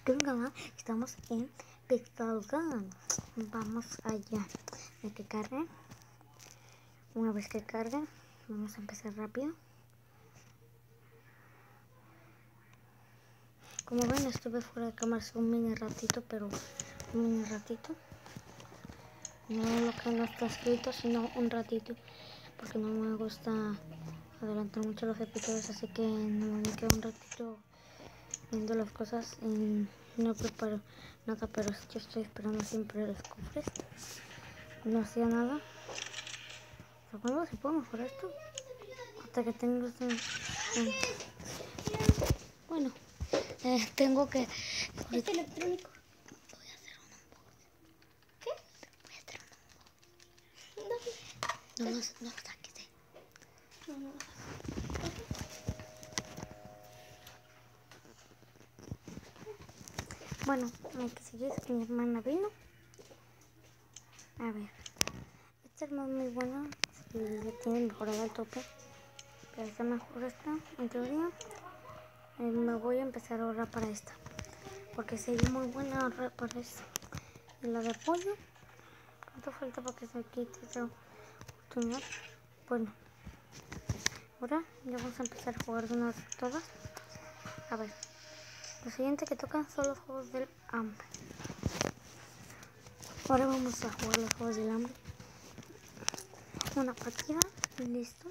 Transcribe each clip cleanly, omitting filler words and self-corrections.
suscriban al canal. Estamos en Pixelgun. Vamos allá. Hay que cargue. Una vez que cargue, vamos a empezar rápido. Como ven, estuve fuera de cámara un mini ratito, pero un mini ratito. No lo que no está escrito, sino un ratito, porque no me gusta adelantar mucho los episodios, así que no me quedo un ratito viendo las cosas y no preparo nada, pero yo estoy esperando siempre los cofres. No hacía nada. ¿Cuándo se puede mejorar esto? Hasta que tengo bueno, tengo que... ¿Es electrónico? Voy a hacer un unboxing. ¿Qué? Voy a hacer un unboxing. No lo saques, No. Bueno, hay que seguir. Mi hermana vino. A ver. Esta es muy buena. Si le tienen mejorado al tope. Pero está mejor esta, en teoría. Me voy a empezar a ahorrar para esta. Porque sería muy buena ahorrar para esta. Y la de pollo. ¿Cuánto falta para que se quite esa oportunidad? Bueno. Ahora ya vamos a empezar a jugar de una vez por todas. A ver. Lo siguiente que tocan son los juegos del hambre. Ahora vamos a jugar los juegos del hambre. Una partida. Listo.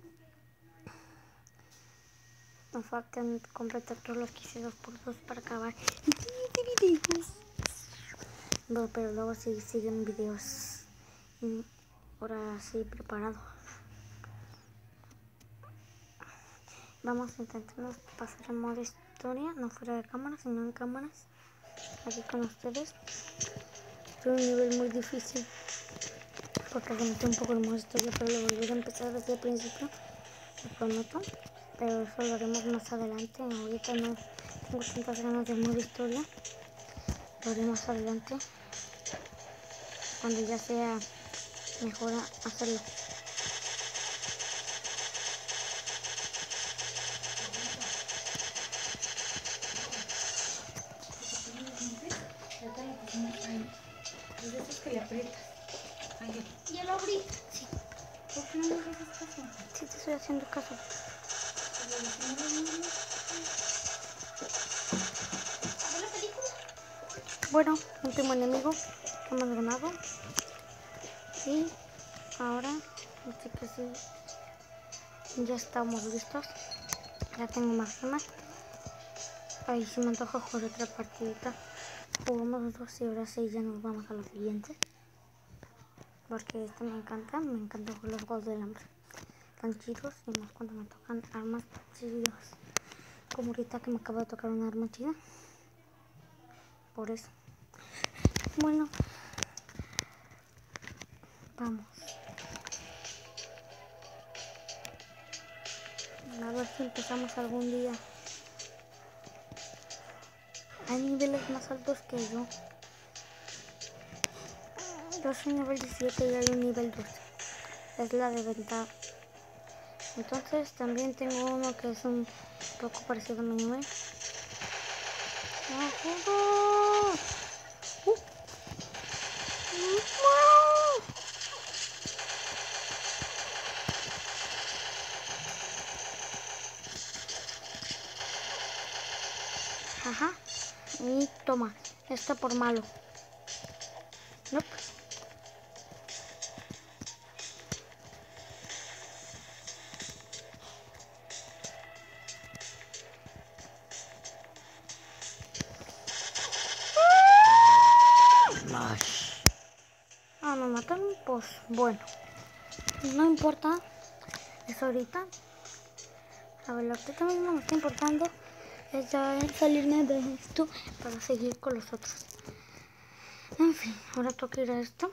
Nos faltan completar todos los que hice 2x2 para acabar videos. No, pero luego sí siguen videos. Ahora sí preparado. Vamos a intentar pasar en modo historia, no fuera de cámara, sino en cámaras. Aquí con ustedes. Es un nivel muy difícil porque se metió un poco en modo historia, pero lo volveré a empezar desde el principio, lo prometo. Pero eso lo haremos más adelante. Ahorita no tengo tantas ganas de modo historia. Lo haré más adelante, cuando ya sea mejor hacerlo. De esos que le aprietas. ¿Ya lo abrí? Sí. ¿Por qué no me haces caso? Sí, te estoy haciendo caso. ¿Ve la película? Bueno, último enemigo que hemos ganado. Y ahora, así que sí, ya estamos listos. Ya tengo más gemas. Ahí sí me antoja jugar otra partidita. Jugamos 2 y ahora sí ya nos vamos a lo siguiente. Porque este me encanta jugar los juegos del hambre. Tan chidos y más cuando me tocan armas chidas. Como ahorita que me acaba de tocar una arma chida. Por eso. Bueno. Vamos. A ver si empezamos algún día. Hay niveles más altos que yo. Yo soy nivel 17 y hay un nivel 12. Es la de ventaja. Entonces también tengo uno que es un poco parecido a mi nivel. Ajá. Y toma. Esto por malo. Nope. Ah, me mataron. Pues bueno. No importa. Es ahorita. A ver, lo que también me está importando es ya salirme de esto para seguir con los otros. En fin, ahora toca ir a esto.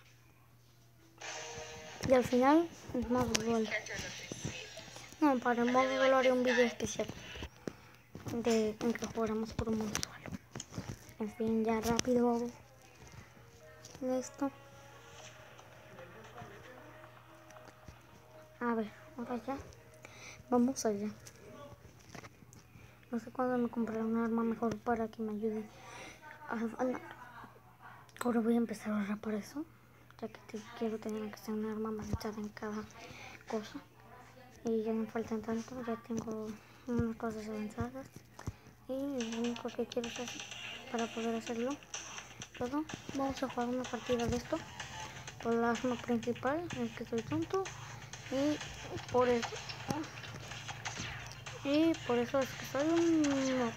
Y al final, el modo duelo. No, para el modo duelo haré un vídeo especial en que jugáramos por un modo solo. En fin, ya rápido. Listo. A ver, ahora ya. Vamos allá. No sé cuándo me compraré un arma mejor para que me ayude a ganar. Ahora voy a empezar a ahorrar para eso, ya que quiero tener que ser un arma más echada en cada cosa. Y ya no faltan tanto, ya tengo unas cosas avanzadas. Y lo único que quiero es hacer para poder hacerlo todo. Vamos a jugar una partida de esto. Por el arma principal, es que soy tonto. Y por eso es que soy un noob.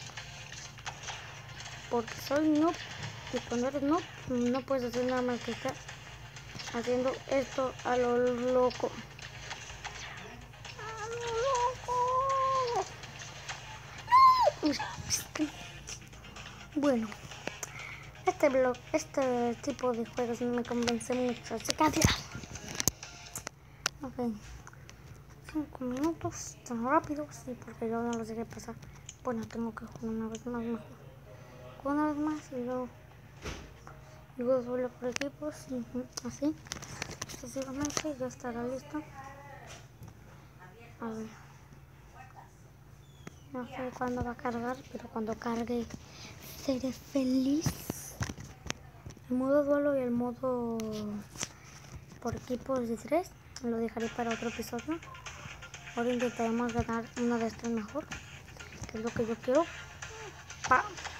Porque soy noob. Y cuando eres noob, no puedes hacer nada más que estar haciendo esto a lo loco. ¡A lo loco! Bueno, este tipo de juegos no me convence mucho. Así que adiós. Ok. 5 minutos, tan rápido, sí, porque yo no los dejé pasar. Bueno, tengo que jugar una vez más mejor. Una vez más y luego solo por equipos y así sucesivamente ya estará listo. A ver, no sé cuándo va a cargar, pero cuando cargue seré feliz. El modo duelo y el modo por equipos de 3 lo dejaré para otro episodio. Ahora intentaremos ganar una de estas mejor, que es lo que yo quiero. ¡Pam!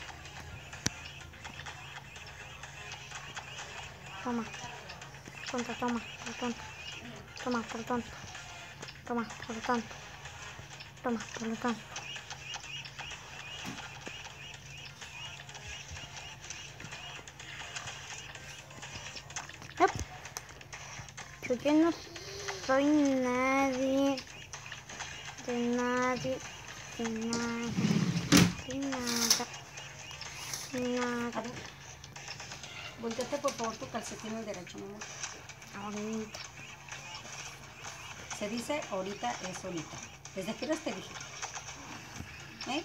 Toma, tonto, toma, por tonto, toma, por tonto, toma, por tanto, toma, por lo tanto. Yo ya no soy nadie, de nadie, de nada, de nada, de nada. Volteate por favor tu calcetín al derecho, mi amor. Ahorita. Se dice ahorita es ahorita. ¿Desde qué horas te dije? ¿Eh?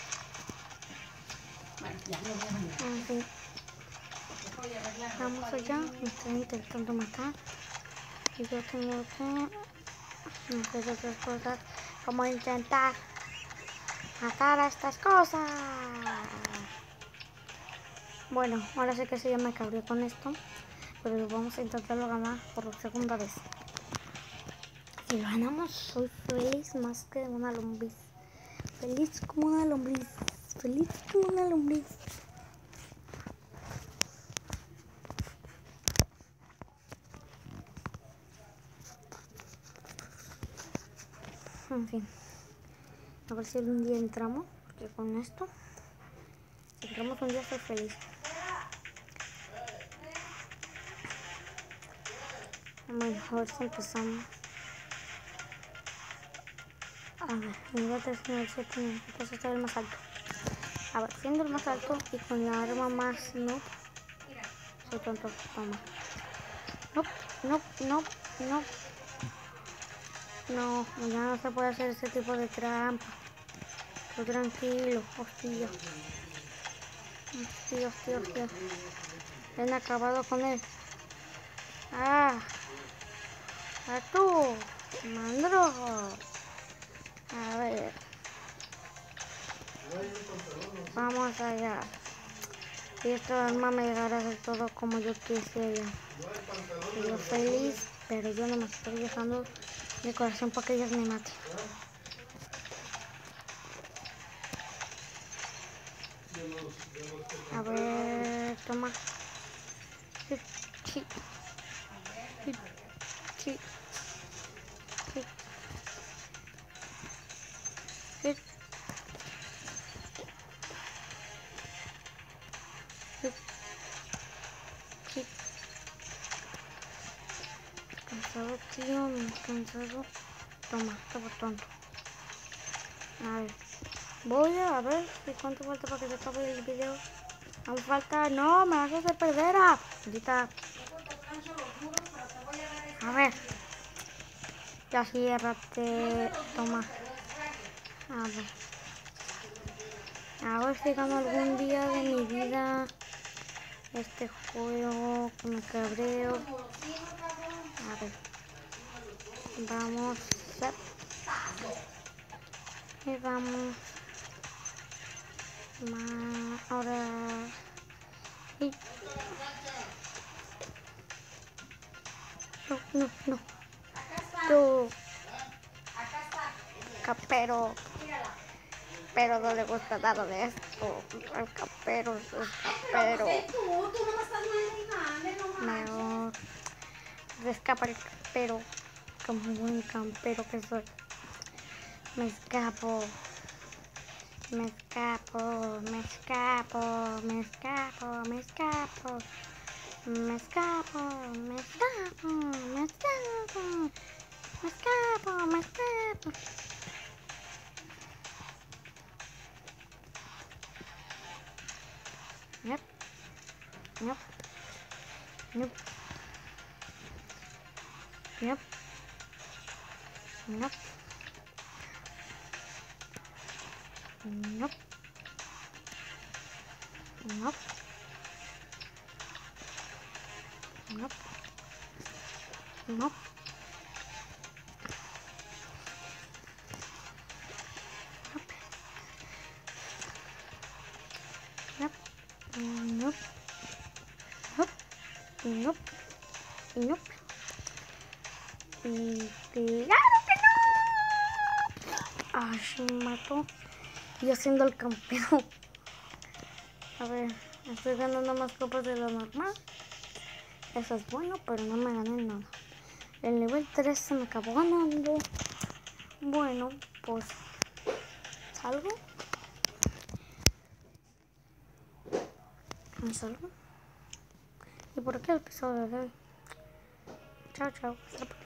Bueno, ya. En fin. Vamos allá, me están intentando matar. Y yo tengo que hacer otras cosas como intentar matar a estas cosas. Bueno, ahora sé que sí ya me cabré con esto, pero vamos a intentarlo ganar por segunda vez. Si lo ganamos, soy feliz más que una lombriz. Feliz como una lombriz. Feliz como una lombriz. En fin. A ver si algún día entramos, porque con esto, si entramos un día, soy feliz. Bueno, a ver si empezamos. A ver, nivel 3, nivel 7, entonces está el más alto. A ver, siendo el más alto y con la arma más no. Soy tonto, toma. No, ya no se puede hacer ese tipo de trampa. Tú tranquilo, hostia. Hostia. Ven acabado con él. ¡Ah! ¡A tú! ¡Mandrojo! A ver. Vamos allá. Y esta arma me llegará a hacer todo como yo quisiera. Y yo feliz, pero yo no me estoy dejando de corazón para que ellos me maten. A ver, toma. Sí. Cansado, tío, cansado. Toma, por tonto. A ver. Voy a ver si cuánto falta para que se acabe el video. Aún falta. No, me vas a hacer perder. Ahorita. A ver. Ya ciérrate. Toma. A ver si gano algún día de mi vida este juego que me cabreo. A ver. Vamos. Y vamos. Ahora... Y... No. Yo... Capero. Pero no le gusta nada de esto. El capero es capero. Tú no me estás manejando, Mejor se escapa el campero, como buen campero que soy. Me escapo. Yep. Y claro que no. Ay, se me mató. Y haciendo el campero. A ver, estoy ganando más copas de lo normal. Eso es bueno, pero no me gané nada. El nivel 3 se me acabó ganando. Bueno, pues salgo. Me salgo. Y por aquí el episodio de hoy. Chao.